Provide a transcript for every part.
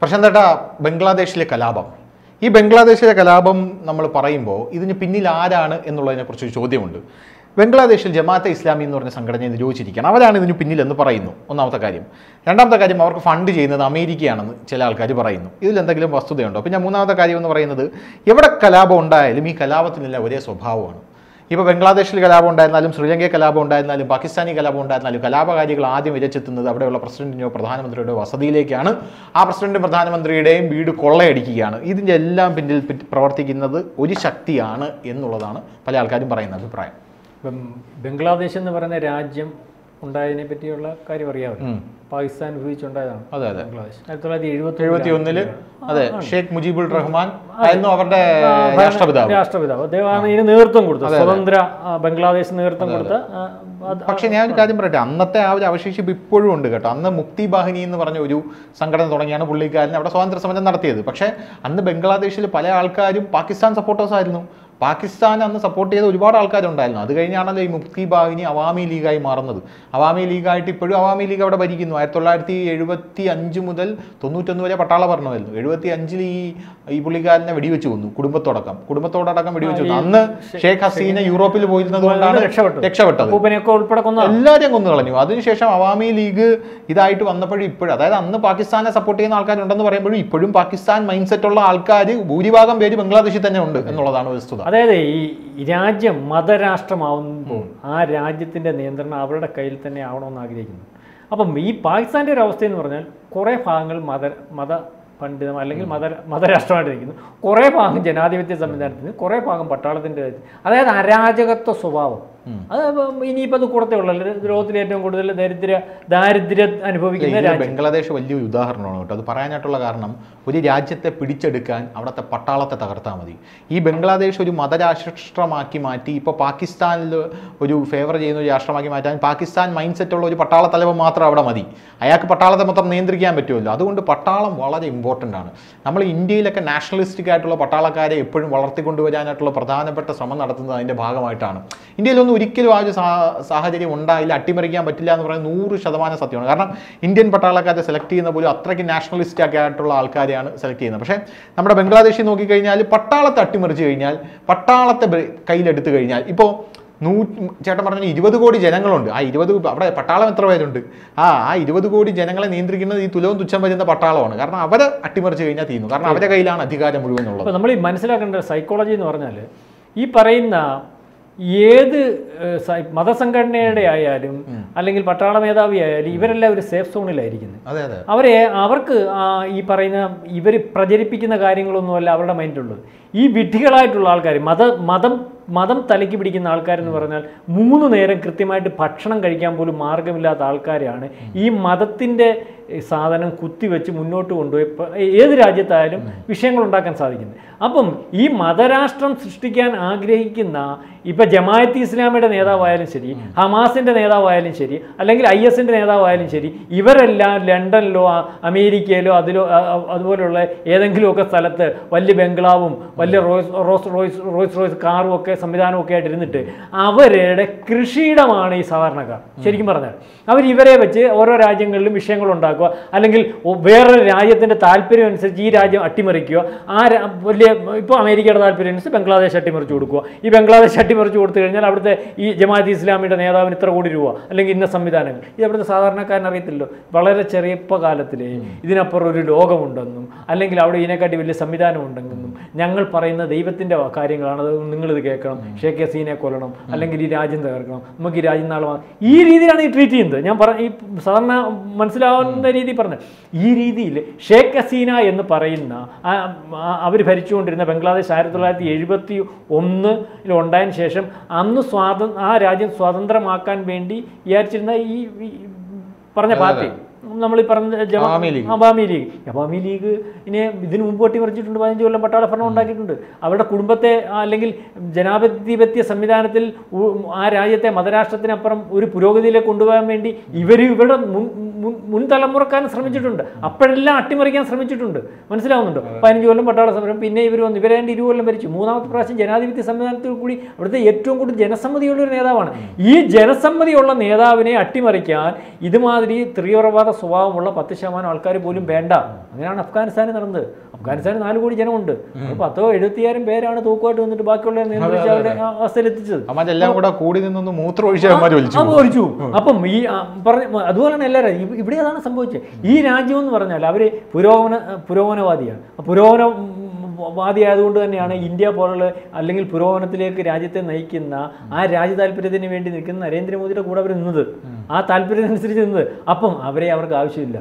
പ്രശാന്തേട്ടാ, ബംഗ്ലാദേശിലെ കലാപം, ഈ ബംഗ്ലാദേശിലെ കലാപം നമ്മൾ പറയുമ്പോൾ ഇതിന് പിന്നിൽ ആരാണ് എന്നുള്ളതിനെക്കുറിച്ച് ഒരു ചോദ്യമുണ്ട്. ബംഗ്ലാദേശിൽ ജമാഅത്തെ ഇസ്ലാമി എന്ന് പറഞ്ഞ സംഘടനയെ നിരോധിച്ചിരിക്കുകയാണ്. അവരാണ് ഇതിന് പിന്നിലെന്ന് പറയുന്നു, ഒന്നാമത്തെ കാര്യം. രണ്ടാമത്തെ കാര്യം, അവർക്ക് ഫണ്ട് ചെയ്യുന്നത് അമേരിക്കയാണെന്ന് ചില ആൾക്കാർ പറയുന്നു. ഇതിലെന്തെങ്കിലും വസ്തുതയുണ്ടോ? പിന്നെ മൂന്നാമത്തെ കാര്യം എന്ന് പറയുന്നത്, എവിടെ കലാപം ഉണ്ടായാലും ഈ കലാപത്തിനെല്ലാം ഒരേ സ്വഭാവമാണ്. ഇപ്പോൾ ബംഗ്ലാദേശിൽ കലാപം ഉണ്ടായിരുന്നാലും, ശ്രീലങ്കയിൽ കലാപം ഉണ്ടായിരുന്നാലും, പാകിസ്ഥാനി കലാപം ഉണ്ടായിരുന്നാലും, കലാപകാരികൾ ആദ്യം ഇരച്ചെത്തുന്നത് അവിടെയുള്ള പ്രസിഡന്റിൻ്റെയോ പ്രധാനമന്ത്രിയുടെയോ വസതിയിലേക്കാണ്. ആ പ്രസിഡന്റും പ്രധാനമന്ത്രിയുടെയും വീട് കൊള്ളയടിക്കുകയാണ്. ഇതിൻ്റെ എല്ലാം പിന്നിൽ പ്രവർത്തിക്കുന്നത് ഒരു ശക്തിയാണ് എന്നുള്ളതാണ് പല ആൾക്കാരും പറയുന്ന അഭിപ്രായം. ഇപ്പം ബംഗ്ലാദേശ് എന്ന് പറയുന്ന രാജ്യം ഉണ്ടായതിനെ പറ്റിയുള്ള കാര്യം അറിയാമല്ലോ. പാകിസ്ഥാൻ ഉപയോഗിച്ചുണ്ടായതാണ്. അതെ അതെ, ബംഗ്ലാദേശ് 1971 അതെ, ഷെയ്ഖ് മുജീബുർ റഹ്മാൻ ആയിരുന്നു അവരുടെ രാഷ്ട്രപിതാവ്. അദ്ദേഹമാണ് ഇതിന് നേതൃത്വം കൊടുത്തത്, സ്വതന്ത്ര ബംഗ്ലാദേശ് നേതൃത്വം കൊടുത്ത. പക്ഷെ ഞാൻ ഒരു കാര്യം പറയട്ടെ, അന്നത്തെ ആ ഒരു അവശേഷിപ്പ് ഇപ്പോഴും ഉണ്ട് കേട്ടോ. അന്ന് മുക്തി ബാഹിനി എന്ന് പറഞ്ഞ ഒരു സംഘടന തുടങ്ങിയാണ് പുള്ളിക്കാരൻ അവിടെ സ്വാതന്ത്ര്യ സമരം നടത്തിയത്. പക്ഷേ അന്ന് ബംഗ്ലാദേശിൽ പല ആൾക്കാരും പാകിസ്ഥാൻ സപ്പോർട്ടേഴ്സ് ആയിരുന്നു. പാകിസ്ഥാൻ അന്ന് സപ്പോർട്ട് ചെയ്ത ഒരുപാട് ആൾക്കാരുണ്ടായിരുന്നു. അത് കഴിഞ്ഞാണല്ലോ ഈ മുക്തി ബാഹിനി അവാമി ലീഗായി മാറുന്നത്. അവാമി ലീഗായിട്ട് ഇപ്പോഴും അവാമി ലീഗ് അവിടെ ഭരിക്കുന്നു. 1975 മുതൽ 91 വരെ പട്ടാള ഭരണമായിരുന്നു. 75 ഈ പുള്ളിക്കാരനെ വെടിവെച്ച് കൊന്നു, കുടുംബത്തോടക്കം വെടിവെച്ച് കൊന്നു. അന്ന് ഷെയ്ഖ് ഹസീന യൂറോപ്പിൽ പോയിരുന്നത് കൊണ്ടാണ് രക്ഷപ്പെട്ടത്. എല്ലാവരെയും കൊന്നു കളഞ്ഞു. അതിനുശേഷം അവാമി ലീഗ് ഇതായിട്ട് വന്നപ്പോഴും ഇപ്പോഴും, അതായത് അന്ന് പാകിസ്ഥാനെ സപ്പോർട്ട് ചെയ്യുന്ന ആൾക്കാരുണ്ടെന്ന് പറയുമ്പോഴും ഇപ്പോഴും പാകിസ്ഥാൻ മൈൻഡ് സെറ്റ് ഉള്ള ആൾക്കാർ ഭൂരിഭാഗം പേര് ബംഗ്ലാദേശിൽ തന്നെ ഉണ്ട് എന്നുള്ളതാണ് വസ്തുത. അതായത് ഈ രാജ്യം മതരാഷ്ട്രമാവുമ്പോൾ ആ രാജ്യത്തിൻ്റെ നിയന്ത്രണം അവരുടെ കയ്യിൽ തന്നെ ആവണമെന്ന് ആഗ്രഹിക്കുന്നു. അപ്പം ഈ പാകിസ്ഥാൻ്റെ ഒരു അവസ്ഥയെന്ന് പറഞ്ഞാൽ കുറേ ഭാഗങ്ങൾ മത പണ്ഡിതം അല്ലെങ്കിൽ മതരാഷ്ട്രമായിട്ടിരിക്കുന്നു, കുറേ ഭാഗം ജനാധിപത്യ സംവിധാനത്തിന്, കുറേ ഭാഗം പട്ടാളത്തിൻ്റെ. അതായത് അരാജകത്വ സ്വഭാവം. അത് ഇനിയിപ്പോൾ അത് കൂടത്തേ ഉള്ളൂ. ലോകത്തിൽ ഏറ്റവും കൂടുതൽ ദാരിദ്ര്യം അനുഭവിക്കുന്ന രാജ്യം ബംഗ്ലാദേശ് വലിയൊരു ഉദാഹരണമാണ് കേട്ടോ. അത് പറയാനായിട്ടുള്ള കാരണം, ഒരു രാജ്യത്തെ പിടിച്ചെടുക്കാൻ അവിടുത്തെ പട്ടാളത്തെ തകർത്താൽ മതി. ഈ ബംഗ്ലാദേശ് ഒരു മതരാഷ്ട്രമാക്കി മാറ്റി ഇപ്പോൾ പാകിസ്ഥാനിൽ ഒരു ഫേവർ ചെയ്യുന്ന ഒരു രാഷ്ട്രമാക്കി മാറ്റാൻ പാകിസ്ഥാൻ മൈൻഡ് സെറ്റുള്ള ഒരു പട്ടാള തലവൻ മാത്രം അവിടെ മതി. അയാൾക്ക് പട്ടാളത്തെ മൊത്തം നിയന്ത്രിക്കാൻ പറ്റുമല്ലോ. അതുകൊണ്ട് പട്ടാളം വളരെ ഇമ്പോർട്ടൻ്റ് ആണ്. നമ്മൾ ഇന്ത്യയിലൊക്കെ നാഷണലിസ്റ്റിക് ആയിട്ടുള്ള പട്ടാളക്കാരെ എപ്പോഴും വളർത്തിക്കൊണ്ടുവരാനായിട്ടുള്ള പ്രധാനപ്പെട്ട ശ്രമം നടത്തുന്നത് അതിൻ്റെ ഭാഗമായിട്ടാണ്. ഇന്ത്യയിലൊന്നും ഒരിക്കലും ആ ഒരു സാഹചര്യം ഉണ്ടായില്ല, അട്ടിമറിക്കാൻ പറ്റില്ല എന്ന് പറയുന്നത് 100% സത്യമാണ്. കാരണം ഇന്ത്യൻ പട്ടാളക്കാരെ സെലക്ട് ചെയ്യുന്ന പോലും അത്രയ്ക്ക് നാഷണലിസ്റ്റ് ഒക്കെ ആയിട്ടുള്ള ആൾക്കാരെയാണ് സെലക്ട് ചെയ്യുന്നത്. പക്ഷേ നമ്മുടെ ബംഗ്ലാദേശിൽ നോക്കിക്കഴിഞ്ഞാൽ പട്ടാളത്തെ അട്ടിമറിച്ച് കഴിഞ്ഞാൽ, പട്ടാളത്തെ കയ്യിലെടുത്തു കഴിഞ്ഞാൽ, ഇപ്പോൾ ചേട്ടൻ പറഞ്ഞ 20 കോടി ജനങ്ങളുണ്ട്. ആ 20 അവിടെ പട്ടാളം എത്ര പേരുണ്ട്? ആ 20 കോടി ജനങ്ങളെ നിയന്ത്രിക്കുന്നത് ഈ തുലവും തുച്ഛം വരുന്ന പട്ടാളമാണ്. കാരണം അവരെ അട്ടിമറിച്ച് കഴിഞ്ഞാൽ തീരുന്നു. കാരണം അവരുടെ കയ്യിലാണ് അധികാരം മുഴുവൻ ഉള്ളത്. അപ്പോൾ നമ്മൾ ഈ മനസ്സിലാക്കേണ്ട സൈക്കോളജി എന്ന് പറഞ്ഞാൽ, ഈ പറയുന്ന ഏത് മതസംഘടനയുടെ ആയാലും അല്ലെങ്കിൽ പട്ടാള മേധാവി ആയാലും ഇവരെല്ലാം ഒരു സേഫ് സോണിലായിരിക്കുന്നത്. അവർക്ക് ഈ പറയുന്ന ഇവർ പ്രചരിപ്പിക്കുന്ന കാര്യങ്ങളൊന്നുമല്ല അവരുടെ മൈൻഡിലുള്ളത്. ഈ വിഡ്ഢികളായിട്ടുള്ള ആൾക്കാർ, മതം തലയ്ക്ക് പിടിക്കുന്ന ആൾക്കാരെന്ന് പറഞ്ഞാൽ 3 നേരം കൃത്യമായിട്ട് ഭക്ഷണം കഴിക്കാൻ പോലും മാർഗമില്ലാത്ത ആൾക്കാരാണ് ഈ മതത്തിൻ്റെ സാധനം കുത്തിവെച്ച് മുന്നോട്ട് കൊണ്ടുപോയി ഏത് രാജ്യത്തായാലും വിഷയങ്ങൾ ഉണ്ടാക്കാൻ സാധിക്കുന്നത്. അപ്പം ഈ മതരാഷ്ട്രം സൃഷ്ടിക്കാൻ ആഗ്രഹിക്കുന്ന ഇപ്പം ജമാഅത്തെ ഇസ്ലാമിയുടെ നേതാവായാലും ശരി, ഹമാസിൻ്റെ നേതാവായാലും ശരി, അല്ലെങ്കിൽ IS-ൻ്റെ നേതാവായാലും ശരി, ഇവരെല്ലാം ലണ്ടനിലോ അമേരിക്കയിലോ അതുപോലെയുള്ള ഏതെങ്കിലുമൊക്കെ സ്ഥലത്ത് വലിയ ബംഗ്ലാവും വലിയ റോയ്സ് കാറും ഒക്കെ സംവിധാനമൊക്കെ ആയിട്ട് ഇരുന്നിട്ട് അവരുടെ കൃഷിയിടമാണ് ഈ സാധാരണക്കാർ. ശരിക്കും പറഞ്ഞാൽ ഇവരെ വെച്ച് ഓരോ രാജ്യങ്ങളിലും വിഷയങ്ങളുണ്ടാക്കുക, അല്ലെങ്കിൽ വേറൊരു രാജ്യത്തിൻ്റെ താല്പര്യം അനുസരിച്ച് ഈ രാജ്യം അട്ടിമറിക്കുക. വലിയ ഇപ്പോൾ അമേരിക്കയുടെ താല്പര്യം അനുസരിച്ച് ബംഗ്ലാദേശ് അട്ടിമറിച്ച് കൊടുക്കുക. ഈ ബംഗ്ലാദേശ് അട്ടിമറിച്ച് കൊടുത്തു കഴിഞ്ഞാൽ അവിടുത്തെ ഈ ജമാഅത്തെ ഇസ്ലാമിയുടെ നേതാവിന് ഇത്ര കോടി രൂപ അല്ലെങ്കിൽ ഇന്ന സംവിധാനങ്ങൾ. ഇത് അവിടുത്തെ സാധാരണക്കാരൻ അറിയത്തില്ലോ. വളരെ ചെറിയകാലത്തിലേ ഇതിനപ്പുറം ഒരു ലോകമുണ്ടെന്നും അല്ലെങ്കിൽ അവിടെ ഇതിനെക്കാട്ടി വലിയ സംവിധാനം ഉണ്ടെന്നും ഞങ്ങൾ പറയുന്ന ദൈവത്തിൻ്റെ കാര്യങ്ങളാണ്, അത് നിങ്ങളിത് കേൾക്കണം, ഷേഖ് ഹസീനെ കൊല്ലണം, അല്ലെങ്കിൽ ഈ രാജ്യം തകർക്കണം, നമുക്ക് ഈ രാജ്യം നാളെ ഈ രീതിയിലാണ് ഈ ട്രീറ്റ് ചെയ്യുന്നത്. ഞാൻ ഈ സാധാരണ മനസ്സിലാവുന്ന രീതി പറഞ്ഞ ഈ രീതിയിൽ ഷേഖ് ഹസീന എന്ന് പറയുന്ന അവർ ഭരിച്ചുകൊണ്ടിരുന്ന ബംഗ്ലാദേശ് 1971 ഉണ്ടായതിനു ശേഷം അന്ന് ആ രാജ്യം സ്വതന്ത്രമാക്കാൻ വേണ്ടി വിചാരിച്ചിരുന്ന ഈ പറഞ്ഞ പാർട്ടി, നമ്മൾ ഈ പറഞ്ഞ അവാമി ലീഗ് ഇതിനു മുമ്പ് അട്ടിമറിച്ചിട്ടുണ്ട്. 15 കൊല്ലം പട്ടാള ഭരണം ഉണ്ടാക്കിയിട്ടുണ്ട്. അവരുടെ കുടുംബത്തെ അല്ലെങ്കിൽ ജനാധിപത്യ സംവിധാനത്തിൽ ആ രാജ്യത്തെ മതരാഷ്ട്രത്തിനപ്പുറം ഒരു പുരോഗതിയിലേക്ക് കൊണ്ടുപോകാൻ വേണ്ടി ഇവരുടെ മുൻ തലമുറക്കാരൻ ശ്രമിച്ചിട്ടുണ്ട്. അപ്പോഴെല്ലാം അട്ടിമറിക്കാൻ ശ്രമിച്ചിട്ടുണ്ട്. മനസ്സിലാവുന്നുണ്ടോ? 15 കൊല്ലം പട്ടാള സമരം, പിന്നെ ഇവർ 20 കൊല്ലം ഭരിച്ചു. 3ാമത്തെ പ്രാവശ്യം ജനാധിപത്യ സംവിധാനത്തിൽ കൂടി അവിടുത്തെ ഏറ്റവും കൂടുതൽ ജനസമ്മതിയുള്ള ഒരു നേതാവാണ്. ഈ ജനസമ്മതിയുള്ള നേതാവിനെ അട്ടിമറിക്കാൻ ഇതുമാതിരി തീവ്രവാദ സ്വഭാവമുള്ള 10% ആൾക്കാർ പോലും വേണ്ട. അങ്ങനെയാണ് അഫ്ഗാനിസ്ഥാനിൽ നടന്നത്. അഫ്ഗാനിസ്ഥാനിൽ 4 കോടി ജനമുണ്ട്. 10,000-70,000 പേരാണ് തൂക്കുമായിട്ട് വന്നിട്ട് ബാക്കിയുള്ള നിയന്ത്രിച്ച് അവരുടെ അവസ്ഥയിലെത്തിച്ചത്. ഒഴിച്ചു. അപ്പം ഈ അതുപോലെയാണ് എല്ലാവരും ഇവിടെ അതാണ് സംഭവിച്ചത്. ഈ രാജ്യം എന്ന് പറഞ്ഞാൽ അവർ പുരോഗമനവാദിയാണ്. വാദിയായതുകൊണ്ട് തന്നെയാണ് ഇന്ത്യ പോലുള്ള അല്ലെങ്കിൽ പുരോഗമനത്തിലേക്ക് രാജ്യത്തെ നയിക്കുന്ന ആ രാജ്യ താല്പര്യത്തിന് വേണ്ടി നിൽക്കുന്ന നരേന്ദ്രമോദിയുടെ കൂടെ അവർ നിന്നത്, ആ താല്പര്യത്തിനനുസരിച്ച് നിന്നത്. അപ്പം അവർക്ക് ആവശ്യമില്ല.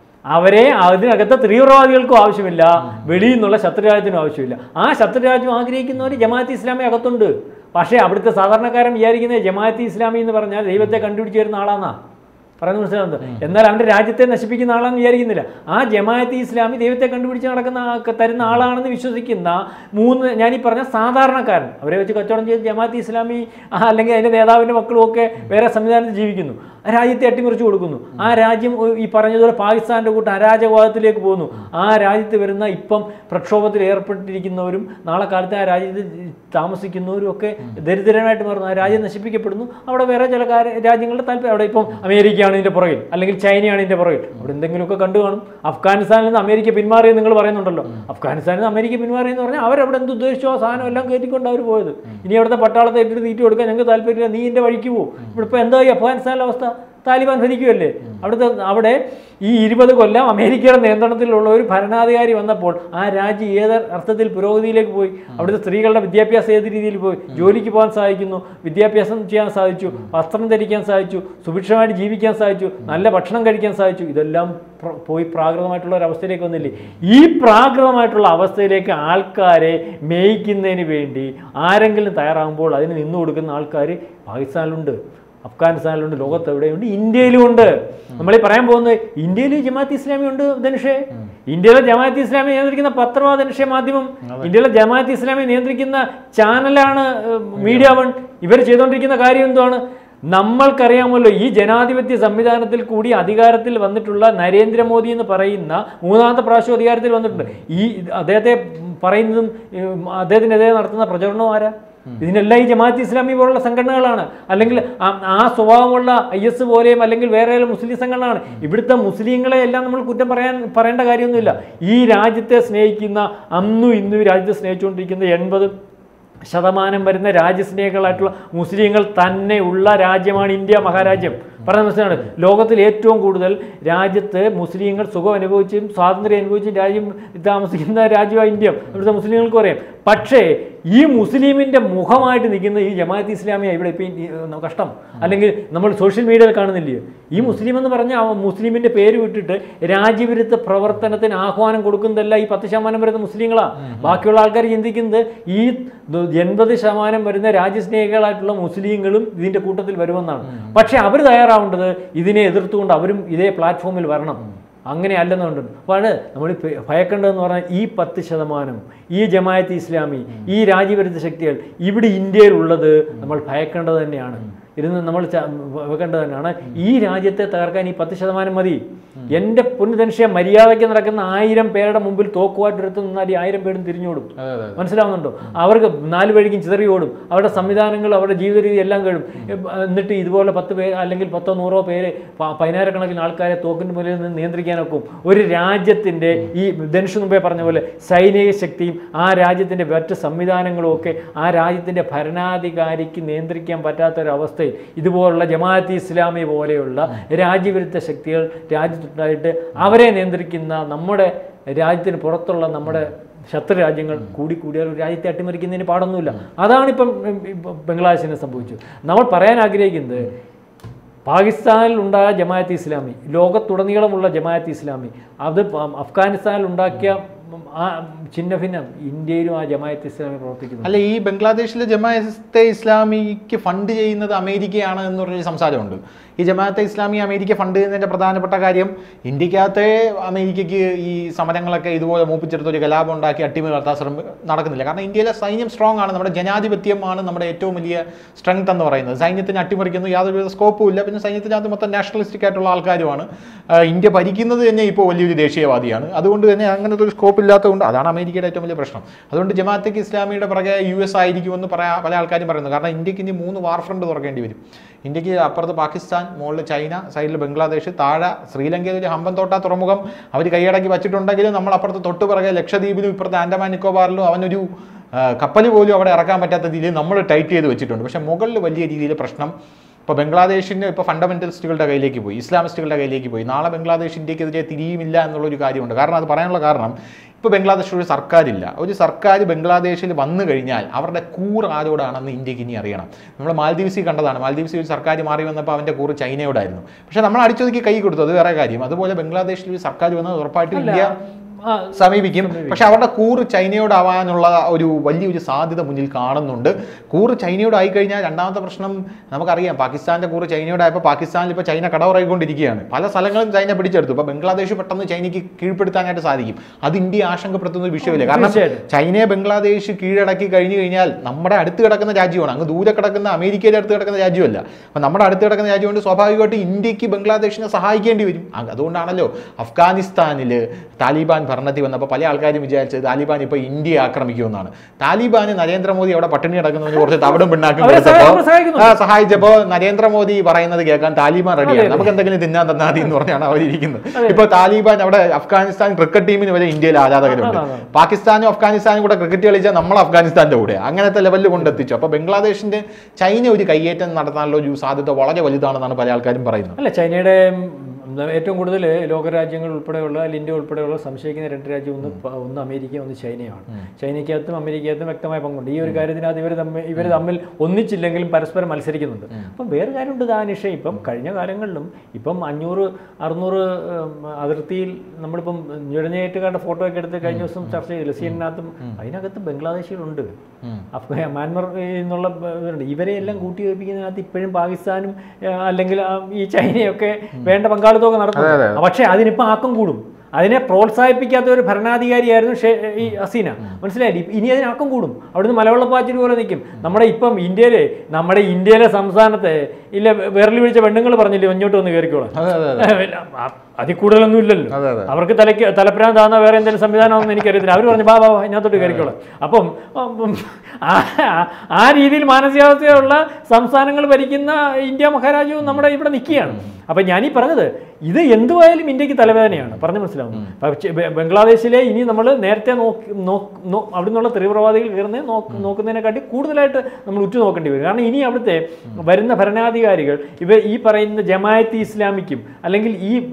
അതിനകത്ത് തീവ്രവാദികൾക്കും ആവശ്യമില്ല, വെളിയിൽ നിന്നുള്ള ശത്രുരാജ്യത്തിനും ആവശ്യമില്ല. ആ ശത്രുരാജ്യം ആഗ്രഹിക്കുന്നവർ ജമാഅത്ത് ഇസ്ലാമി അകത്തുണ്ട്. പക്ഷേ അവിടുത്തെ സാധാരണക്കാരൻ വിചാരിക്കുന്നത് ജമാഅത്ത് ഇസ്ലാമി എന്ന് പറഞ്ഞാൽ ദൈവത്തെ കണ്ടുപിടിച്ച് വരുന്ന ആളാന്നാ പറയുന്നത്, മനസ്സിലാകുന്നത്. എന്നാൽ അവൻ്റെ രാജ്യത്തെ നശിപ്പിക്കുന്ന ആളാണെന്ന് വിചാരിക്കുന്നില്ല. ആ ജമാഅത്ത് ഇസ്ലാമി ദൈവത്തെ കണ്ടുപിടിച്ച് തരുന്ന ആളാണെന്ന് വിശ്വസിക്കുന്ന ഞാനീ പറഞ്ഞ സാധാരണക്കാരൻ, അവരെ വെച്ച് കച്ചവടം ചെയ്ത് ജമാഅത്ത് ഇസ്ലാമി അല്ലെങ്കിൽ അതിൻ്റെ നേതാവിൻ്റെ മക്കളും ഒക്കെ വേറെ സംവിധാനത്തിൽ ജീവിക്കുന്നു. രാജ്യത്തെ അട്ടിമറിച്ച് കൊടുക്കുന്നു. ആ രാജ്യം ഈ പറഞ്ഞതുപോലെ പാകിസ്ഥാൻ്റെ കൂട്ട് അരാജകവാദത്തിലേക്ക് പോകുന്നു. ആ രാജ്യത്ത് വരുന്ന ഇപ്പം പ്രക്ഷോഭത്തിൽ ഏർപ്പെട്ടിരിക്കുന്നവരും നാളെ കാലത്ത് ആ രാജ്യത്ത് താമസിക്കുന്നവരും ഒക്കെ ദരിദ്രനായിട്ട് മാറുന്നു. ആ രാജ്യം നശിപ്പിക്കപ്പെടുന്നു. അവിടെ വേറെ ചില രാജ്യങ്ങളുടെ താല്പര്യം, അവിടെ ഇപ്പം അമേരിക്കയാണ് ഇതിൻ്റെ പുറകിൽ, അല്ലെങ്കിൽ ചൈനയാണ് ഇതിൻ്റെ പുറകിൽ. അവിടെ എന്തെങ്കിലുമൊക്കെ കണ്ടു കാണും. അഫ്ഗാനിസ്ഥാനിൽ നിന്ന് അമേരിക്ക പിന്മാറിയെന്ന് നിങ്ങൾ പറയുന്നുണ്ടല്ലോ. അഫ്ഗാനിസ്ഥാനിൽ നിന്ന് അമേരിക്ക പിന്മാറിയെന്ന് പറഞ്ഞാൽ അവരവിടെ എന്ത് ഉദ്ദേശിച്ചോ ആ സാധനം എല്ലാം കയറ്റിക്കൊണ്ട് അവർ പോയത്. ഇനി അവിടുത്തെ പട്ടാളത്തെ ഇട്ടിട്ട് തീറ്റി കൊടുക്കാൻ ഞങ്ങൾക്ക് താല്പര്യമില്ല, നീ എൻ്റെ വഴിക്ക് പോകും. ഇവിടെ ഇപ്പോൾ എന്തായി അഫ്ഗാനിസ്ഥാനിലെ അവസ്ഥ? താലിബാൻ ഭരിക്കുമല്ലേ അവിടെ. ഈ 20 കൊല്ലം അമേരിക്കയുടെ നിയന്ത്രണത്തിലുള്ള ഒരു ഭരണാധികാരി വന്നപ്പോൾ ആ രാജ്യം ഏത് അർത്ഥത്തിൽ പുരോഗതിയിലേക്ക് പോയി. അവിടുത്തെ സ്ത്രീകളുടെ വിദ്യാഭ്യാസം ഏത് രീതിയിൽ പോയി, ജോലിക്ക് പോകാൻ സാധിക്കുന്നു, വിദ്യാഭ്യാസം ചെയ്യാൻ സാധിച്ചു, വസ്ത്രം ധരിക്കാൻ സാധിച്ചു, സുഭിക്ഷമായിട്ട് ജീവിക്കാൻ സാധിച്ചു, നല്ല ഭക്ഷണം കഴിക്കാൻ സാധിച്ചു. ഇതെല്ലാം പോയി പ്രാകൃതമായിട്ടുള്ള ഒരു അവസ്ഥയിലേക്ക് വന്നില്ലേ? ഈ പ്രാകൃതമായിട്ടുള്ള അവസ്ഥയിലേക്ക് ആൾക്കാരെ മേയിക്കുന്നതിന് വേണ്ടി ആരെങ്കിലും തയ്യാറാകുമ്പോൾ അതിന് നിന്നു കൊടുക്കുന്ന ആൾക്കാർ പാകിസ്ഥാനിലുണ്ട്, അഫ്ഗാനിസ്ഥാനിലുണ്ട്, ലോകത്ത് എവിടെയുണ്ട്, ഇന്ത്യയിലുമുണ്ട്. നമ്മളീ പറയാൻ പോകുന്നത് ഇന്ത്യയിൽ ജമാഅത്ത് ഇസ്ലാമി ഉണ്ട്. ധനുഷേ, ഇന്ത്യയിലെ ജമാഅത്ത് ഇസ്ലാമി നിയന്ത്രിക്കുന്ന പത്രമാണ് ധനുഷേ മാധ്യമം. ഇന്ത്യയിലെ ജമാഅത്ത് ഇസ്ലാമി നിയന്ത്രിക്കുന്ന ചാനലാണ് മീഡിയ വൺ. ഇവർ ചെയ്തുകൊണ്ടിരിക്കുന്ന കാര്യം എന്താണ്? നമ്മൾക്കറിയാമല്ലോ, ഈ ജനാധിപത്യ സംവിധാനത്തിൽ കൂടി അധികാരത്തിൽ വന്നിട്ടുള്ള നരേന്ദ്രമോദി എന്ന് പറയുന്ന 3ാമത്തെ പ്രാവശ്യം അധികാരത്തിൽ വന്നിട്ടുണ്ട്. ഈ അദ്ദേഹത്തെ പറയുന്നതും അദ്ദേഹത്തിനെതിരെ നടത്തുന്ന പ്രചരണവും ആരാ? ഇതിനെല്ലാം ഈ ജമാഅത്ത് ഇസ്ലാമി പോലുള്ള സംഘടനകളാണ്, അല്ലെങ്കിൽ ആ സ്വഭാവമുള്ള IS പോലെയും അല്ലെങ്കിൽ വേറെ മുസ്ലിം സംഘടനകളാണ്. ഇവിടുത്തെ മുസ്ലിങ്ങളെ എല്ലാം നമ്മൾ കുറ്റം പറയേണ്ട കാര്യമൊന്നുമില്ല. ഈ രാജ്യത്തെ സ്നേഹിക്കുന്ന, അന്നും ഇന്നും രാജ്യത്തെ സ്നേഹിച്ചുകൊണ്ടിരിക്കുന്ന 80% വരുന്ന രാജ്യസ്നേഹികളായിട്ടുള്ള മുസ്ലിങ്ങൾ തന്നെ ഉള്ള രാജ്യമാണ് ഇന്ത്യ മഹാരാജ്യം. പറഞ്ഞ മനസ്സിലാണ്, ലോകത്തിൽ ഏറ്റവും കൂടുതൽ രാജ്യത്ത് മുസ്ലിങ്ങൾ സുഖം അനുഭവിച്ചും സ്വാതന്ത്ര്യം അനുഭവിച്ചും രാജ്യം താമസിക്കുന്ന രാജ്യമാണ് ഇന്ത്യ. ഇവിടുത്തെ മുസ്ലിങ്ങൾക്ക് പറയാം. പക്ഷേ ഈ മുസ്ലിമിൻ്റെ മുഖമായിട്ട് നിൽക്കുന്ന ഈ ജമാഅത്ത് ഇസ്ലാമിയാണ് ഇവിടെ ഇപ്പം കഷ്ടം. അല്ലെങ്കിൽ നമ്മൾ സോഷ്യൽ മീഡിയയിൽ കാണുന്നില്ലേ, ഈ മുസ്ലിം എന്ന് പറഞ്ഞാൽ ആ മുസ്ലിമിൻ്റെ പേര് വിട്ടിട്ട് രാജ്യവിരുദ്ധ പ്രവർത്തനത്തിന് ആഹ്വാനം കൊടുക്കുന്നതല്ല ഈ 10% വരുന്ന മുസ്ലിങ്ങളാണ്. ബാക്കിയുള്ള ആൾക്കാർ ചിന്തിക്കുന്നത് ഈ 80% വരുന്ന രാജ്യസ്നേഹികളായിട്ടുള്ള മുസ്ലിങ്ങളും ഇതിൻ്റെ കൂട്ടത്തിൽ വരുമെന്നാണ്. പക്ഷേ അവർ തയ്യാറാവേണ്ടത് ഇതിനെ എതിർത്തുകൊണ്ട് അവരും ഇതേ പ്ലാറ്റ്ഫോമിൽ വരണം. അങ്ങനെ അല്ലെന്നുണ്ട്. അപ്പോൾ നമ്മൾ ഭയക്കേണ്ടതെന്ന് പറഞ്ഞാൽ ഈ 10%, ഈ ജമാഅത്ത് ഇസ്ലാമി, ഈ രാജ്യവിരുദ്ധ ശക്തികൾ ഇവിടെ ഇന്ത്യയിലുള്ളത് നമ്മൾ ഭയക്കേണ്ടത് തന്നെയാണ്. ഇരുന്ന് നമ്മൾ വെക്കേണ്ടത് തന്നെയാണ്. ഈ രാജ്യത്തെ തകർക്കാൻ ഈ 10% മതി. എൻ്റെ പുണ്യധനുഷ്യ മര്യാദയ്ക്ക് നടക്കുന്ന 1000 പേരുടെ മുമ്പിൽ തോക്കുമായിട്ടെടുത്ത് നിന്നാൽ ഈ 1000 പേരും തിരിഞ്ഞോടും. മനസ്സിലാവുന്നുണ്ടോ? അവർക്ക് 4 വഴിക്കും ചിതറി ഓടും. അവരുടെ സംവിധാനങ്ങൾ, അവരുടെ ജീവിത രീതി എല്ലാം കഴിയും. എന്നിട്ട് ഇതുപോലെ 10 പേര് അല്ലെങ്കിൽ 10 100 പേര് 10,000 ആൾക്കാരെ തോക്കിൻ്റെ മുന്നിൽ നിന്ന് നിയന്ത്രിക്കാനൊക്കും. ഒരു രാജ്യത്തിൻ്റെ ഈ ധനുഷ് മുമ്പേ പറഞ്ഞ പോലെ സൈനിക ശക്തിയും ആ രാജ്യത്തിൻ്റെ മറ്റ് സംവിധാനങ്ങളും ഒക്കെ ആ രാജ്യത്തിൻ്റെ ഭരണാധികാരിക്ക് നിയന്ത്രിക്കാൻ പറ്റാത്തൊരവസ്ഥ ഇതുപോലുള്ള ജമാഅത്ത് ഇസ്ലാമി പോലെയുള്ള രാജ്യവിരുദ്ധ ശക്തികൾ രാജ്യത്തുണ്ടായിട്ട് അവരെ നിയന്ത്രിക്കുന്ന നമ്മുടെ രാജ്യത്തിന് പുറത്തുള്ള നമ്മുടെ ശത്രു രാജ്യങ്ങൾ കൂടിയാൽ ഒരു രാജ്യത്തെ അട്ടിമറിക്കുന്നതിന് പാടൊന്നുമില്ല. അതാണിപ്പം ബംഗ്ലാദേശിനെ സംഭവിച്ചു. നമ്മൾ പറയാൻ ആഗ്രഹിക്കുന്നത് പാകിസ്ഥാനിൽ ഉണ്ടായ ജമാഅത്ത് ഇസ്ലാമി, ലോകത്തുടനീളമുള്ള ജമാഅത്ത് ഇസ്ലാമി, അത് അഫ്ഗാനിസ്ഥാനിൽ ഉണ്ടാക്കിയ ആ ചിഹ്നഭിന്നം ഇന്ത്യയിലും ആ ജമാഅത്ത് ഇസ്ലാമി പ്രവർത്തിക്കുന്നു. അല്ല, ഈ ബംഗ്ലാദേശിലെ ജമാഅത്തെ ഇസ്ലാമിക്ക് ഫണ്ട് ചെയ്യുന്നത് അമേരിക്കയാണ് എന്ന് പറഞ്ഞൊരു സംസാരമുണ്ട്. ഈ ജമാഅത്തെ ഇസ്ലാമി അമേരിക്ക ഫണ്ട് ചെയ്യുന്നതിൻ്റെ പ്രധാനപ്പെട്ട കാര്യം ഇന്ത്യക്കകത്തെ അമേരിക്കയ്ക്ക് ഈ സമരങ്ങളൊക്കെ ഇതുപോലെ മൂപ്പിച്ചെടുത്ത് ഒരു കലാപം ഉണ്ടാക്കി അട്ടിമറി നടത്താൻ നടക്കുന്നില്ല. കാരണം ഇന്ത്യയിലെ സൈന്യം സ്ട്രോങ് ആണ്. നമ്മുടെ ജനാധിപത്യമാണ് നമ്മുടെ ഏറ്റവും വലിയ സ്ട്രെങ്ത് എന്ന് പറയുന്നത്. സൈന്യത്തിന് അട്ടിമറിക്കുന്നു യാതൊരു സ്കോപ്പും ഇല്ല. പിന്നെ സൈന്യത്തിനകത്ത് മൊത്തം നാഷണലിസ്റ്റിക് ആയിട്ടുള്ള ആൾക്കാരുമാണ്. ഇന്ത്യ ഭരിക്കുന്നത് തന്നെ ഇപ്പോൾ വലിയൊരു ദേശീയവാദിയാണ്. അതുകൊണ്ട് തന്നെ അങ്ങനത്തെ ഒരു സ്കോപ്പ് ഉറപ്പില്ലാത്തതുകൊണ്ട് അതാണ് അമേരിക്കയുടെ ഏറ്റവും വലിയ പ്രശ്നം. അതുകൊണ്ട് ജമാഅത്തെ ഇസ്ലാമിയുടെ പുറകെ US ആയിരിക്കുമെന്ന് പല ആൾക്കാരും പറയുന്നു. കാരണം ഇന്ത്യക്ക് ഇനി 3 വാർ ഫ്രണ്ട് തുറക്കേണ്ടി വരും. ഇന്ത്യക്ക് അപ്പുറത്ത് പാകിസ്ഥാൻ, മുകളിൽ ചൈന, സൈഡിൽ ബംഗ്ലാദേശ്, താഴെ ശ്രീലങ്കയിൽ ഒരു ഹമ്പൻതോട്ട തുറമുഖം അവർ കൈയടക്കി വച്ചിട്ടുണ്ടെങ്കിലും നമ്മൾ അപ്പുറത്ത് തൊട്ട് പുറകെ ലക്ഷദ്വീപിലും ഇപ്പുറത്തെ ആൻഡമാൻ നിക്കോബാറിലും അവനൊരു കപ്പൽ പോലും അവിടെ ഇറക്കാൻ പറ്റാത്ത രീതിയിൽ നമ്മൾ ടൈറ്റ് ചെയ്ത് വെച്ചിട്ടുണ്ട്. പക്ഷേ മുകളിൽ വലിയ രീതിയിൽ പ്രശ്നം. ഇപ്പോൾ ബംഗ്ലാദേശിന് ഇപ്പോൾ ഫണ്ടമെൻ്റലിസ്റ്റുകളുടെ കയ്യിലേക്ക് പോയി, ഇസ്ലാമിസ്റ്റുകളുടെ കയ്യിലേക്ക് പോയി. നാളെ ബംഗ്ലാദേശ് ഇന്ത്യക്കെതിരെ തിരിയുമില്ല എന്നുള്ളൊരു കാര്യമുണ്ട്. കാരണം അത് പറയാനുള്ള കാരണം ഇപ്പോൾ ബംഗ്ലാദേശിൽ ഒരു സർക്കാരില്ല. ഒരു സർക്കാർ ബംഗ്ലാദേശിൽ വന്നു കഴിഞ്ഞാൽ അവരുടെ കൂറ് ആരോടാണെന്ന് ഇന്ത്യക്ക് ഇനി അറിയണം. നമ്മൾ മാൽദീവ്സിൽ കണ്ടതാണ്. മാൽദീവ്സിൽ ഒരു സർക്കാർ മാറി വന്നപ്പോൾ അവൻ്റെ കൂറ് ചൈനയോടായിരുന്നു. പക്ഷേ നമ്മൾ അടിച്ചൊതുക്കി കൈ കൊടുത്തു, അത് വേറെ കാര്യം. അതുപോലെ ബംഗ്ലാദേശിൽ ഒരു സർക്കാർ വന്നത് ഉറപ്പായിട്ടും ഇന്ത്യ സമീപിക്കും. പക്ഷെ അവരുടെ കൂറ് ചൈനയോടാവാനുള്ള ഒരു വലിയൊരു സാധ്യത മുന്നിൽ കാണുന്നുണ്ട്. കൂറ് ചൈനയോടായി കഴിഞ്ഞാൽ രണ്ടാമത്തെ പ്രശ്നം നമുക്കറിയാം. പാകിസ്ഥാന്റെ കൂറ് ചൈനയോടായപ്പോൾ പാകിസ്ഥാനിൽ ഇപ്പോൾ ചൈന കടവറയിക്കൊണ്ടിരിക്കുകയാണ്. പല സ്ഥലങ്ങളും ചൈന പിടിച്ചെടുത്തു. ഇപ്പോൾ ബംഗ്ലാദേശ് പെട്ടെന്ന് ചൈനയ്ക്ക് കീഴ്പ്പെടുത്താനായിട്ട് സാധിക്കും. അത് ഇന്ത്യ ആശങ്കപ്പെടുത്തുന്ന ഒരു വിഷയമില്ല. കാരണം ചൈനയെ ബംഗ്ലാദേശ് കീഴടക്കി കഴിഞ്ഞു കഴിഞ്ഞാൽ നമ്മുടെ അടുത്ത് കിടക്കുന്ന രാജ്യമാണ്. അങ്ങ് ദൂരെ കിടക്കുന്ന അമേരിക്കയുടെ അടുത്ത് കിടക്കുന്ന രാജ്യമല്ല. അപ്പോൾ നമ്മുടെ അടുത്ത് കിടക്കുന്ന രാജ്യമുണ്ട്. സ്വാഭാവികമായിട്ട് ഇന്ത്യക്ക് ബംഗ്ലാദേശിനെ സഹായിക്കേണ്ടി വരും. അതുകൊണ്ടാണല്ലോ അഫ്ഗാനിസ്ഥാനിൽ താലിബാൻ ഭരണത്തിൽ വന്നപ്പോൾ പല ആൾക്കാരും വിചാരിച്ചത് താലിബാൻ ഇപ്പോൾ ഇന്ത്യയെ ആക്രമിക്കുമെന്നാണ്. താലിബാന് നരേന്ദ്രമോദി അവിടെ പട്ടിണി കിടക്കുന്നതിന് കുറച്ച് തവിടും പിണ്ണാക്കും സഹായിച്ചപ്പോൾ നരേന്ദ്രമോദി പറയുന്നത് കേൾക്കാൻ താലിബാൻ റെഡിയാണ്, നമുക്ക് എന്തെങ്കിലും തിന്നാൻ തന്നാൽ മതി എന്ന് പറഞ്ഞാണ് അവരിയ്ക്കുന്നത്. ഇപ്പോൾ താലിബാൻ അവിടെ അഫ്ഗാനിസ്ഥാൻ ക്രിക്കറ്റ് ടീമിന് വരെ ഇന്ത്യയിൽ ആരാധകരുണ്ട്. പാകിസ്ഥാനും അഫ്ഗാനിസ്ഥാനും കൂടെ ക്രിക്കറ്റ് കളിച്ചാൽ നമ്മൾ അഫ്ഗാനിസ്ഥാന്റെ കൂടെ അങ്ങനത്തെ ലെവലിൽ കൊണ്ടെത്തിച്ചു. അപ്പോൾ ബംഗ്ലാദേശിന്റെ ചൈന ഒരു കയ്യേറ്റം നടത്താനുള്ള ഒരു സാധ്യത വളരെ വലുതാണെന്നാണ് പല ആൾക്കാരും പറയുന്നത്. അല്ല, ചൈനയുടെ ഏറ്റവും കൂടുതൽ ലോകരാജ്യങ്ങൾ ഉൾപ്പെടെയുള്ള അല്ലെങ്കിൽ ഇന്ത്യ ഉൾപ്പെടെയുള്ള സംശയിക്കുന്ന 2 രാജ്യം ഒന്ന് അമേരിക്ക, ഒന്ന് ചൈനയാണ്. ചൈനയ്ക്കകത്തും അമേരിക്കകത്തും വ്യക്തമായ പങ്കുണ്ട്. ഈ ഒരു കാര്യത്തിനകത്ത് ഇവർ തമ്മിൽ ഒന്നിച്ചില്ലെങ്കിലും പരസ്പരം മത്സരിക്കുന്നുണ്ട്. അപ്പം വേറെ കാര്യമുണ്ട് ദാനിഷ, ഇപ്പം കഴിഞ്ഞ കാലങ്ങളിലും ഇപ്പം 500-600 അതിർത്തിയിൽ നമ്മളിപ്പം ഞെടുഞ്ഞേറ്റുകാരുടെ ഫോട്ടോ ഒക്കെ എടുത്ത് കഴിഞ്ഞ ദിവസം ചർച്ച ചെയ്തില്ല CNN-നകത്തും. അതിനകത്ത് ബംഗ്ലാദേശികളുണ്ട്, മ്യാൻമർ എന്നുള്ള ഇതുണ്ട്. ഇവരെയെല്ലാം കൂട്ടിയോജിപ്പിക്കുന്നതിനകത്ത് ഇപ്പോഴും പാകിസ്ഥാനും അല്ലെങ്കിൽ ഈ ചൈനയൊക്കെ വേണ്ട പങ്കാളിത്തം നടത്തും. പക്ഷെ അതിനിപ്പോ ആക്കം കൂടും. അതിനെ പ്രോത്സാഹിപ്പിക്കാത്ത ഒരു ഭരണാധികാരിയായിരുന്നു ഈ ഹസീന. മനസ്സിലായില്ലേ? ഇനി അതിന് ആക്കം കൂടും. അവിടുന്ന് മലവെള്ളപ്പാച്ചിൽ പോലെ നിൽക്കും. നമ്മുടെ ഇന്ത്യയിലെ സംസ്ഥാനത്തെ ഇല്ല വിരൽ പിടിച്ച പെണ്ണുങ്ങൾ പറഞ്ഞില്ലേ മുന്നോട്ട് വന്ന് കയറിക്കോളാം. അതിൽ കൂടുതലൊന്നും ഇല്ലല്ലോ. അവർക്ക് തലപ്രാന്താന്ന വേറെ എന്തെങ്കിലും സംവിധാനമാണെന്ന് എനിക്കറിയത്തില്ല. അവർ പറഞ്ഞു ബാബാ ഇതിനകത്തോട്ട് കയറിക്കോളാം. അപ്പം ആ രീതിയിൽ മാനസികാവസ്ഥയുള്ള സംസ്ഥാനങ്ങൾ ഭരിക്കുന്ന ഇന്ത്യ മഹാരാജ്യവും നമ്മുടെ ഇവിടെ നിൽക്കുകയാണ്. അപ്പം ഞാനീ പറഞ്ഞത് ഇത് എന്തുവായാലും ഇന്ത്യക്ക് തലവേദനയാണ്, പറഞ്ഞു മനസ്സിലാവുന്നു. ബംഗ്ലാദേശിലെ ഇനി നമ്മൾ നേരത്തെ അവിടെ നിന്നുള്ള തീവ്രവാദികൾ കയറുന്നത് നോക്കുന്നതിനെക്കാട്ടി കൂടുതലായിട്ട് നമ്മൾ ഉറ്റുനോക്കേണ്ടി വരും. കാരണം ഇനി അവിടുത്തെ വരുന്ന ഭരണാധികാരികൾ ഈ പറയുന്ന ജമാഅത്ത് ഇസ്ലാമിക്കും അല്ലെങ്കിൽ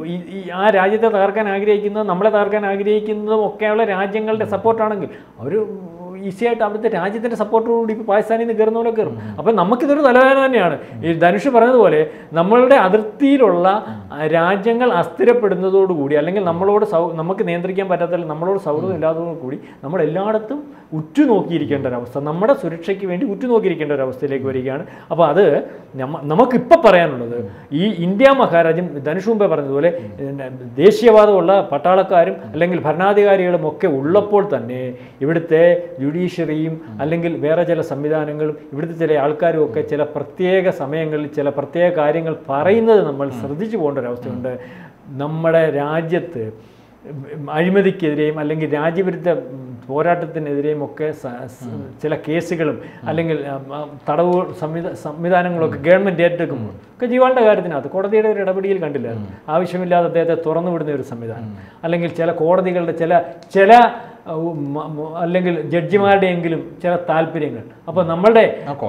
ആ രാജ്യത്തെ തകർക്കാൻ ആഗ്രഹിക്കുന്നതും നമ്മളെ തകർക്കാൻ ആഗ്രഹിക്കുന്നതും ഒക്കെയുള്ള രാജ്യങ്ങളുടെ സപ്പോർട്ടാണെങ്കിൽ അവർ ഈസിയായിട്ട് അവിടുത്തെ രാജ്യത്തിൻ്റെ സപ്പോർട്ടോടുകൂടി ഇപ്പോൾ പാകിസ്ഥാനിൽ നിന്ന് കയറുന്ന പോലെ കയറും. അപ്പം നമുക്കിതൊരു തലവേദന തന്നെയാണ്. ഈ ധനുഷ് പറഞ്ഞതുപോലെ നമ്മളുടെ അതിർത്തിയിലുള്ള രാജ്യങ്ങൾ അസ്ഥിരപ്പെടുന്നതോടുകൂടി അല്ലെങ്കിൽ നമുക്ക് നിയന്ത്രിക്കാൻ പറ്റാത്ത നമ്മളോട് സൗഹൃദം ഇല്ലാത്തതോടുകൂടി നമ്മളെല്ലായിടത്തും ഉറ്റുനോക്കിയിരിക്കേണ്ട ഒരവസ്ഥ, നമ്മുടെ സുരക്ഷയ്ക്ക് വേണ്ടി ഉറ്റുനോക്കിയിരിക്കേണ്ട ഒരവസ്ഥയിലേക്ക് വരികയാണ്. അപ്പോൾ അത് നമുക്കിപ്പോൾ പറയാനുള്ളത് ഈ ഇന്ത്യ മഹാരാജ്യം ധനുഷ് മുമ്പേ പറഞ്ഞതുപോലെ ദേശീയവാദമുള്ള പട്ടാളക്കാരും അല്ലെങ്കിൽ ഭരണാധികാരികളും ഒക്കെ ഉള്ളപ്പോൾ തന്നെ ഇവിടുത്തെ ജുഡീഷ്യറിയും അല്ലെങ്കിൽ വേറെ ചില സംവിധാനങ്ങളും ഇവിടുത്തെ ചില ആൾക്കാരും ഒക്കെ ചില പ്രത്യേക സമയങ്ങളിൽ ചില പ്രത്യേക കാര്യങ്ങൾ പറയുന്നത് നമ്മൾ ശ്രദ്ധിച്ചു പോകേണ്ട ഒരവസ്ഥയുണ്ട്. നമ്മുടെ രാജ്യത്ത് അഴിമതിക്കെതിരെയും അല്ലെങ്കിൽ രാജ്യവിരുദ്ധ പോരാട്ടത്തിനെതിരെയും ഒക്കെ ചില കേസുകളും അല്ലെങ്കിൽ തടവ് സംവിധാനങ്ങളൊക്കെ ഗവൺമെൻറ് ഏറ്റെടുക്കുമ്പോൾ കെജ്രിവാളിൻ്റെ കാര്യത്തിനകത്ത് കോടതിയുടെ ഒരു ഇടപെടൽ കണ്ടില്ലായിരുന്നു. ആവശ്യമില്ലാതെ അദ്ദേഹത്തെ തുറന്നുവിടുന്ന ഒരു സംവിധാനം അല്ലെങ്കിൽ ചില കോടതികളുടെ ചില അല്ലെങ്കിൽ ജഡ്ജിമാരുടെയെങ്കിലും ചില താല്പര്യങ്ങൾ. അപ്പോൾ നമ്മളുടെ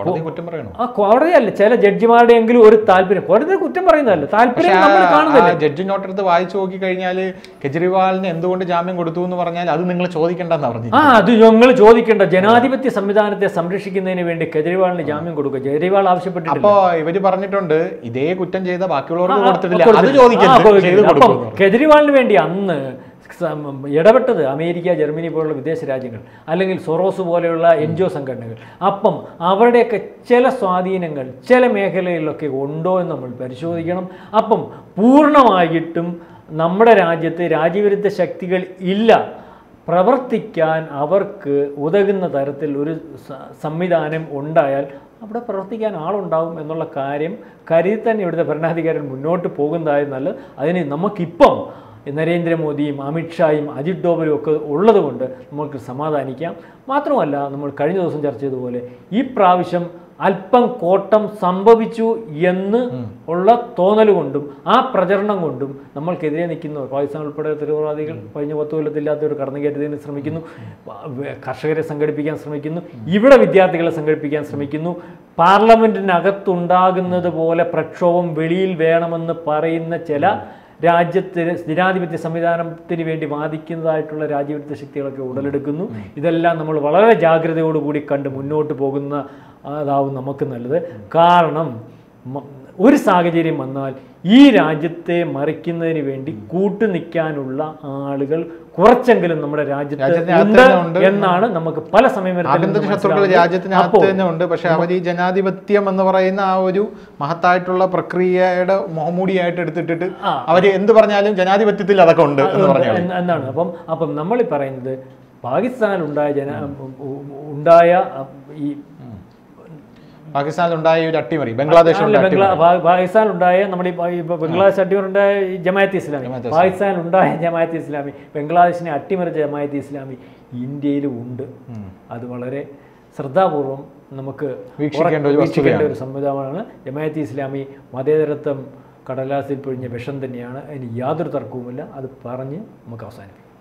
കോടതിയല്ല ചില ജഡ്ജിമാരുടെയെങ്കിലും ഒരു താല്പര്യം, കോടതി കുറ്റം പറയുന്നതല്ല, താല്പര്യം നമ്മൾ കാണുന്നില്ല. ജഡ്ജി നോട്ടെടുത്ത് വായിച്ചു നോക്കി കഴിഞ്ഞാൽ കെജ്രിവാളിന് എന്തുകൊണ്ട് ജാമ്യം കൊടുത്തു എന്ന് പറഞ്ഞാൽ അത് നിങ്ങൾ ചോദിക്കേണ്ടെന്ന് പറഞ്ഞു. അത് നിങ്ങൾ ചോദിക്കേണ്ട. ജനാധിപത്യ സംവിധാനത്തെ സംരക്ഷിക്കുന്നതിന് വേണ്ടി കെജ്രിവാളിന് ജാമ്യം കൊടുക്കുക കെജ്രിവാൾ ആവശ്യപ്പെട്ടിട്ടില്ല. അപ്പോൾ ഇവര് പറഞ്ഞിട്ടുണ്ട് ഇതേ കുറ്റം ചെയ്ത ബാക്കിയുള്ളവർക്ക് കൊടുത്തിട്ടില്ല, അത് ചോദിക്കണം. കെജ്രിവാളിന് വേണ്ടി അന്ന് ഇടപെട്ടത് അമേരിക്ക, ജർമ്മനി പോലുള്ള വിദേശ രാജ്യങ്ങൾ അല്ലെങ്കിൽ സൊറോസ് പോലെയുള്ള NGO സംഘടനകൾ. അപ്പം അവരുടെയൊക്കെ ചില സ്വാധീനങ്ങൾ ചില മേഖലകളിലൊക്കെ ഉണ്ടോ എന്ന് നമ്മൾ പരിശോധിക്കണം. അപ്പം പൂർണ്ണമായിട്ടും നമ്മുടെ രാജ്യത്ത് രാജ്യവിരുദ്ധ ശക്തികൾ ഇല്ല, പ്രവർത്തിക്കാൻ അവർക്ക് ഉതകുന്ന തരത്തിൽ ഒരു സംവിധാനം ഉണ്ടായാൽ അവിടെ പ്രവർത്തിക്കാൻ ആളുണ്ടാവും എന്നുള്ള കാര്യം കരുതി തന്നെ ഇവിടുത്തെ ഭരണാധികാരികൾ മുന്നോട്ട് പോകുന്നതായി നല്ലത്. അതിന് നമുക്കിപ്പം നരേന്ദ്രമോദിയും അമിത്ഷായും അജിത് ഡോവലും ഒക്കെ ഉള്ളതുകൊണ്ട് നമുക്ക് സമാധാനിക്കാം. മാത്രമല്ല, നമ്മൾ കഴിഞ്ഞ ദിവസം ചർച്ച ചെയ്തതുപോലെ ഈ പ്രാവശ്യം അല്പം കോട്ടം സംഭവിച്ചു എന്ന് ഉള്ള തോന്നൽ കൊണ്ടും ആ പ്രചരണം കൊണ്ടും നമ്മൾക്കെതിരെ നിൽക്കുന്ന പാകിസ്ഥാൻ ഉൾപ്പെടെ തീവ്രവാദികൾ കഴിഞ്ഞ 10 കൊല്ലത്തില്ലാത്തവർ കടന്നുകയറ്റത്തിന് ശ്രമിക്കുന്നു, കർഷകരെ സംഘടിപ്പിക്കാൻ ശ്രമിക്കുന്നു, ഇവിടെ വിദ്യാർത്ഥികളെ സംഘടിപ്പിക്കാൻ ശ്രമിക്കുന്നു, പാർലമെന്റിനകത്തുണ്ടാകുന്നത് പോലെ പ്രക്ഷോഭം വെളിയിൽ വേണമെന്ന് പറയുന്ന ചില രാജ്യത്തിന് ജനാധിപത്യ സംവിധാനത്തിന് വേണ്ടി വാദിക്കുന്നതായിട്ടുള്ള രാജ്യവിരുദ്ധ ശക്തികളൊക്കെ ഉടലെടുക്കുന്നു. ഇതെല്ലാം നമ്മൾ വളരെ ജാഗ്രതയോടുകൂടി കണ്ട് മുന്നോട്ട് പോകുന്ന അതാവും നമുക്ക് നല്ലത്. കാരണം ഒരു സാഹചര്യം വന്നാൽ ഈ രാജ്യത്തെ മറിക്കുന്നതിന് വേണ്ടി കൂട്ടുനിൽക്കാനുള്ള ആളുകൾ കുറച്ചെങ്കിലും നമ്മുടെ രാജ്യത്ത് ഉണ്ട് എന്നാണ് നമുക്ക് പല രാജ്യത്തിനകത്ത്. പക്ഷെ അവർ ഈ ജനാധിപത്യം എന്ന് പറയുന്ന ആ ഒരു മഹത്തായിട്ടുള്ള പ്രക്രിയയുടെ മുഖമൂടിയായിട്ട് എടുത്തിട്ട് അവര് എന്ത് പറഞ്ഞാലും ജനാധിപത്യത്തിൽ അതൊക്കെ ഉണ്ട് എന്നാണ്. അപ്പം നമ്മൾ ഈ പറയുന്നത് പാകിസ്ഥാനിലുണ്ടായ ഒരു അട്ടിമറി, പാകിസ്ഥാനിലുണ്ടായ നമ്മുടെ ബംഗ്ലാദേശ് അട്ടിമറിണ്ടായ ജമാഅത്തെ ഇസ്ലാമി, പാകിസ്ഥാനിലുണ്ടായ ജമാഅത്തെ ഇസ്ലാമി, ബംഗ്ലാദേശിനെ അട്ടിമറിച്ച ജമാഅത്തെ ഇസ്ലാമി ഇന്ത്യയിലും ഉണ്ട്. അത് വളരെ ശ്രദ്ധാപൂർവം നമുക്ക് വീക്ഷിക്കേണ്ട ഒരു സംവിധാനമാണ്. ജമാഅത്തെ ഇസ്ലാമി മതേതരത്വം കടലാസിൽ പൊഴിഞ്ഞ വിഷം തന്നെയാണ്, അതിന് യാതൊരു തർക്കവുമില്ല. അത് പറഞ്ഞ് നമുക്ക് അവസാനിപ്പിക്കാം.